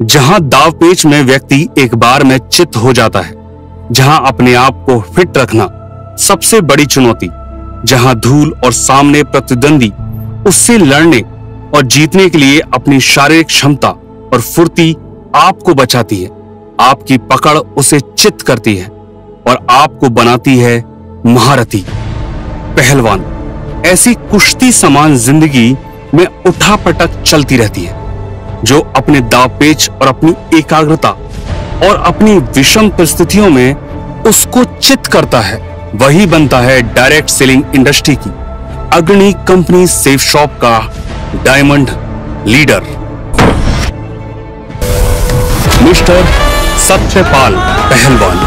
जहां दाव पेच में व्यक्ति एक बार में चित हो जाता है, जहां अपने आप को फिट रखना सबसे बड़ी चुनौती, जहां धूल और सामने प्रतिद्वंदी उससे लड़ने और जीतने के लिए अपनी शारीरिक क्षमता और फुर्ती आपको बचाती है, आपकी पकड़ उसे चित करती है और आपको बनाती है महारथी, पहलवान। ऐसी कुश्ती समान जिंदगी में उठापटक चलती रहती है। जो अपने दावपेच और अपनी एकाग्रता और अपनी विषम परिस्थितियों में उसको चित करता है, वही बनता है डायरेक्ट सेलिंग इंडस्ट्री की अग्रणी कंपनी सेफ शॉप का diamond leader, mister Satyapal Pahalwan.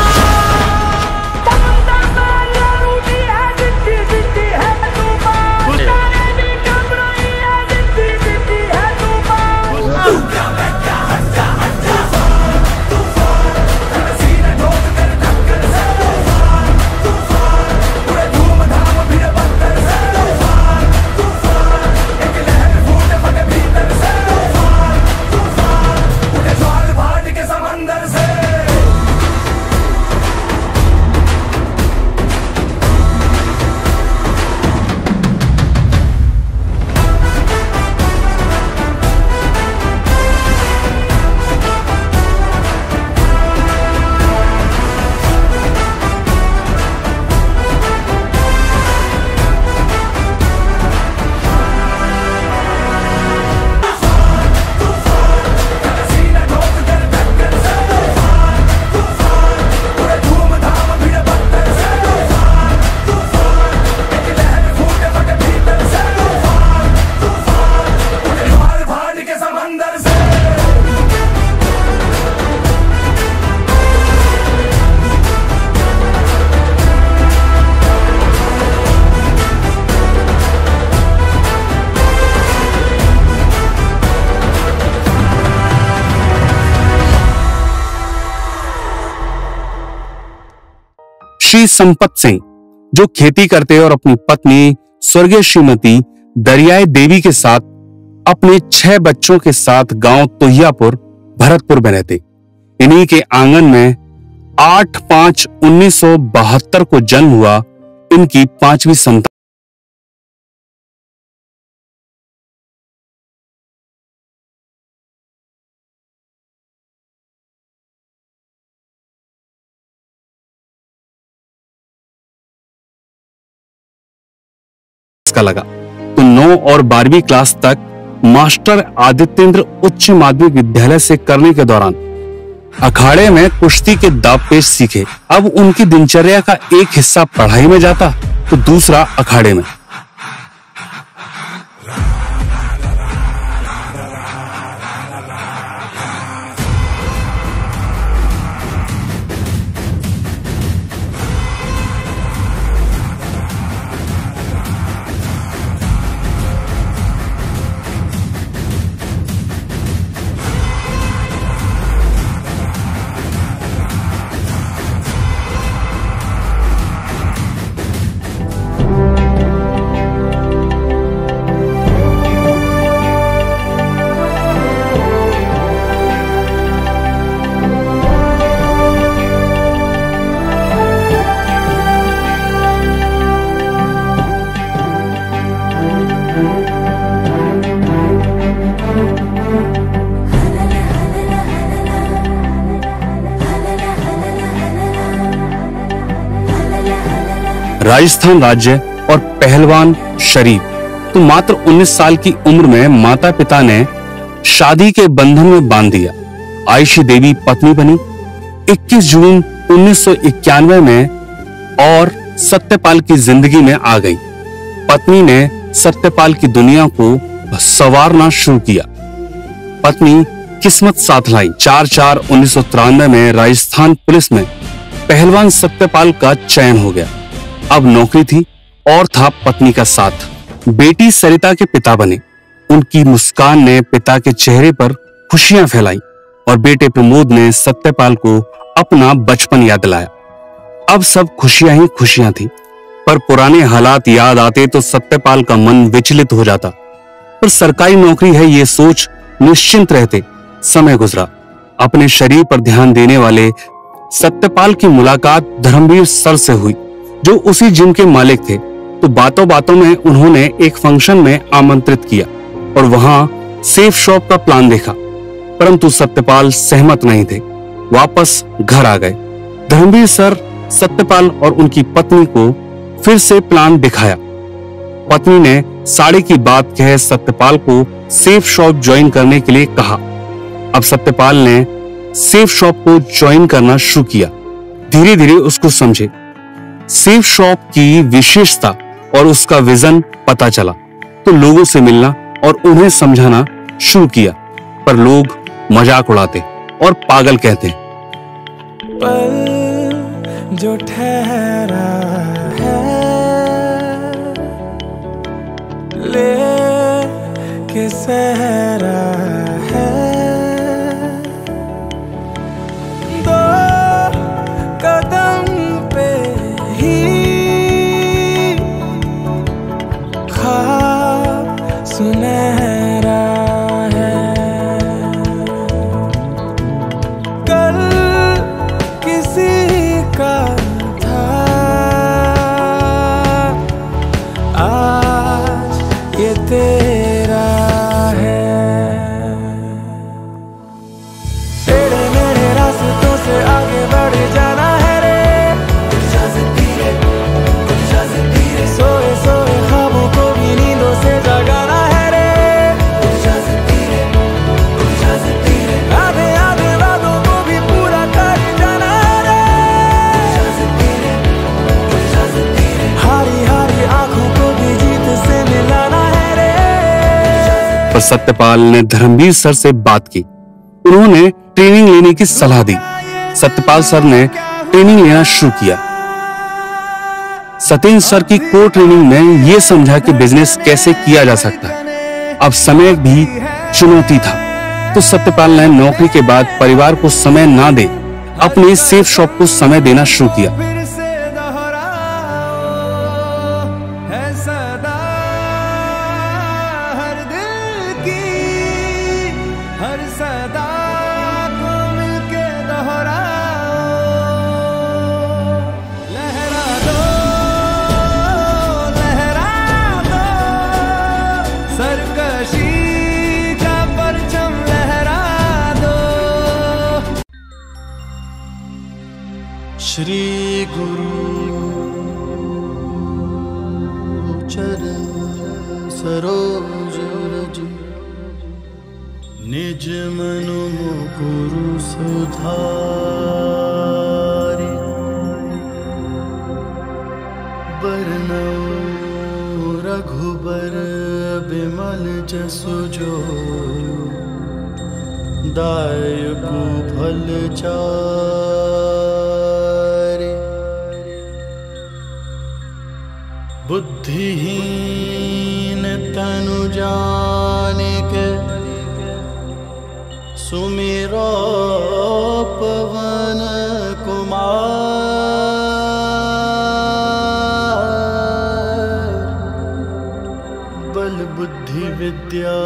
Shri Sampat Singh, जो खेती करते और अपनी पत्नी स्वर्गीय श्रीमती दरियाई देवी के साथ अपने 6 बच्चों के साथ गांव तोहियापुर भरतपुर में रहते। इन्हीं के आंगन में 8/5/1972 को जन्म हुआ इनकी 5वीं संतान। का लगा तो 9 और 12वीं क्लास तक मास्टर आदित्येंद्र उच्च माध्यमिक विद्यालय से करने के दौरान अखाड़े में कुश्ती के दावपेच सीखे। अब उनकी दिनचर्या का एक हिस्सा पढ़ाई में जाता तो दूसरा अखाड़े में। राजस्थान राज्य और पहलवान शरीफ तो मात्र 19 साल की उम्र में माता पिता ने शादी के बंधन में बांध दिया। आयशी देवी पत्नी बनी 21 जून 1991 में और सत्यपाल की जिंदगी में आ गई। पत्नी ने सत्यपाल की दुनिया को संवारना शुरू किया। पत्नी किस्मत साथ लाई। 4/4/1993 में राजस्थान पुलिस में पहलवान सत्यपाल का चयन हो गया। अब नौकरी थी और था पत्नी का साथ। बेटी सरिता के पिता बने। उनकी मुस्कान ने पिता के चेहरे पर खुशियां फैलाई और बेटे प्रमोद ने सत्यपाल को अपना बचपन याद दिलाया। अब सब खुशियां ही खुशियां थी, पर पुराने हालात याद आते तो सत्यपाल का मन विचलित हो जाता। पर सरकारी नौकरी है ये सोच निश्चिंत रहते समय गुजरा। अपने शरीर पर ध्यान देने वाले सत्यपाल की मुलाकात धर्मवीर सर से हुई, जो उसी जिम के मालिक थे। तो बातों बातों में उन्होंने एक फंक्शन में आमंत्रित किया और वहां सेफ शॉप का प्लान देखा, परंतु सत्यपाल सहमत नहीं थे, वापस घर आ गए। धर्मवीर सर सत्यपाल और उनकी पत्नी को फिर से प्लान दिखाया। पत्नी ने साड़ी की बात कह सत्यपाल को सेफ शॉप ज्वाइन करने के लिए कहा। अब सत्यपाल ने सेफ शॉप को ज्वाइन करना शुरू किया। धीरे धीरे उसको समझे सेफ शॉप की विशेषता और उसका विजन पता चला, तो लोगों से मिलना और उन्हें समझाना शुरू किया, पर लोग मजाक उड़ाते और पागल कहते। पल जो ठहरा है ले के सहरा है, दो कदम पे ही ख्वाब सुनहरा है। कल किसी का था, आज ये तेरा है। तेरे मेरे रास्तों से आगे बढ़ जाना है रे, सोए सोए ख्वाबों को भी नींदों से जगाना है रे, आधे आधे वादों को भी पूरा कर जाना है रे, हारी हारी आंखों को भी जीत से मिलाना है रे। पर सत्यपाल ने धर्मवीर सर से बात की। उन्होंने ट्रेनिंग लेने की सलाह दी। सत्यपाल सर ने ट्रेनिंग लेना शुरू किया। सत्येंद्र सर की कोर ट्रेनिंग में यह समझा कि बिजनेस कैसे किया जा सकता है। अब समय भी चुनौती था, तो सत्यपाल ने नौकरी के बाद परिवार को समय ना दे अपने सेफ शॉप को समय देना शुरू किया। फिर से दोहराओ है सदा हर दिल की, हर सदा को मिलके दोहराओ। लहरा दो सरकशी का परचम लहरा दो। श्री गुरु चरण सरोज रज, निज मनु मुकुरु सुधारि। बरनउँ रघुबर बिमल जसु जो, दायकु फल चारि। बुद्धिहीन तनु जानिके, सुमिरो पवन कुमार। बल बुद्धि विद्या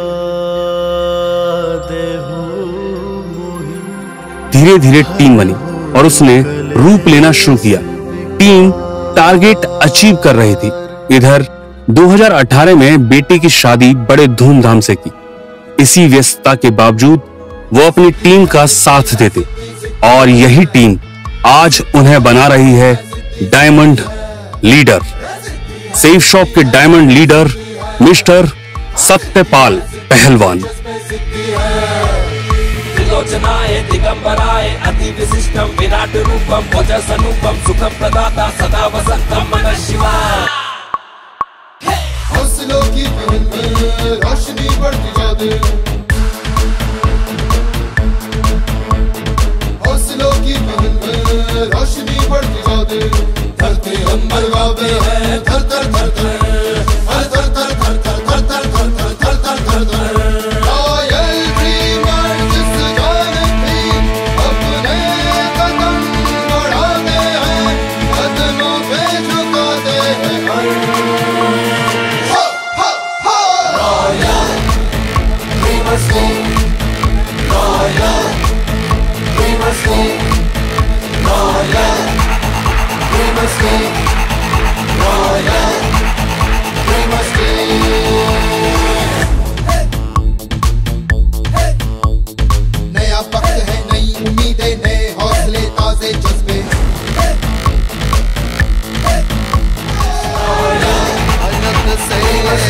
देहु मोहि। धीरे धीरे टीम बनी और उसने रूप लेना शुरू किया। टीम टारगेट अचीव कर रही थी। इधर 2018 में बेटी की शादी बड़े धूमधाम से की। इसी व्यस्तता के बावजूद वो अपनी टीम का साथ देते और यही टीम आज उन्हें बना रही है डायमंड लीडर। सेफ शॉप के diamond leader mister Satyapal Pahalwan. त्रिलोचनाय दिगंबराय अति विशिष्टम विराट रूपम ओजस अनुपम सुखम प्रदाता सदा वसंतम नमः शिवाय। हौसलों की पहन में रोशनी बढ़ती जाती, हौसलों की पहन में रोशनी बढ़ती जाती। धरती अंबर गावे है थर थर थर थर, हर थर थर थर थर थर थर थर थर थर थर थर। रॉयल ड्रीमर जिस जान भी अपने कदम बढ़ाते हैं, कदमों पे झुकाते हैं। है